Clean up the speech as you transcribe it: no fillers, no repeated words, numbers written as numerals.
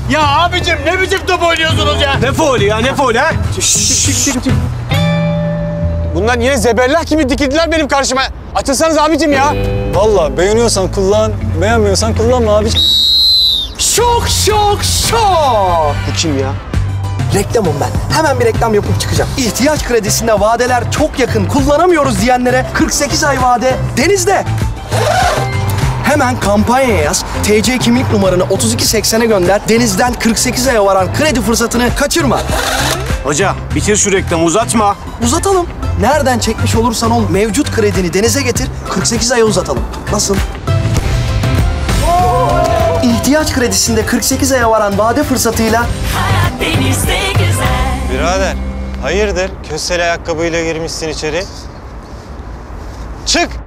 Ya abicim ne biçim top oynuyorsunuz ya? Ne faulü ya, ne faulü ha? Çık. Bunlar yine zebellah gibi dikildiler benim karşıma. Açılsanız abicim ya. Vallahi beğeniyorsan kullan, beğenmiyorsan kullanma abi. Şok. Bu kim ya? Reklamım ben. Hemen bir reklam yapıp çıkacağım. İhtiyaç kredisinde vadeler çok yakın, kullanamıyoruz diyenlere 48 ay vade Deniz'de. Hemen kampanyaya yaz. TC kimlik numaranı 3280'e gönder. Deniz'den 48 aya varan kredi fırsatını kaçırma. Hoca bitir şu reklamı, uzatma. Uzatalım. Nereden çekmiş olursan ol mevcut kredini Deniz'e getir. 48 aya uzatalım. Nasıl? İhtiyaç kredisinde 48 aya varan vade fırsatıyla Hayat denizde güzel. Birader, hayırdır? Kösele ayakkabıyla girmişsin içeri. Çık!